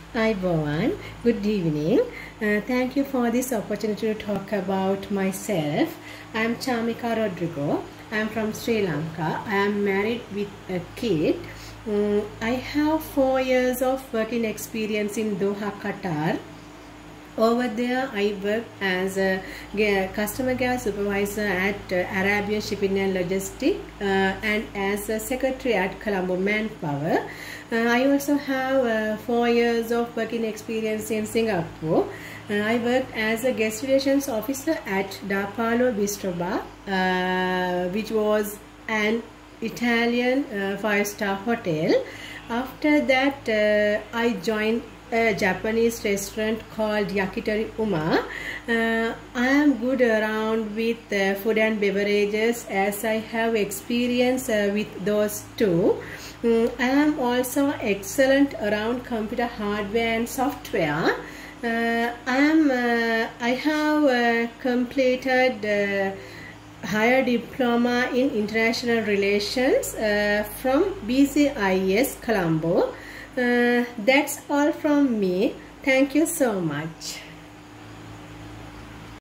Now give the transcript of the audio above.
Hi, Bhavan. Good evening. Thank you for this opportunity to talk about myself. I am Chamika Rodrigo. I am from Sri Lanka. I am married with a kid. I have 4 years of working experience in Doha, Qatar. Over there, I work as a customer care supervisor at Arabian Shipping and Logistics and as a secretary at Colombo Manpower. I also have 4 years of working experience in Singapore. I worked as a guest relations officer at Da Palo Bistro Bar, which was an Italian 5-star hotel. After that, I joined a Japanese restaurant called Yakitori Uma. I am good around with food and beverages as I have experience with those two. I am also excellent around computer hardware and software. I have completed higher diploma in international relations from BCIS Colombo. That's all from me. Thank you so much.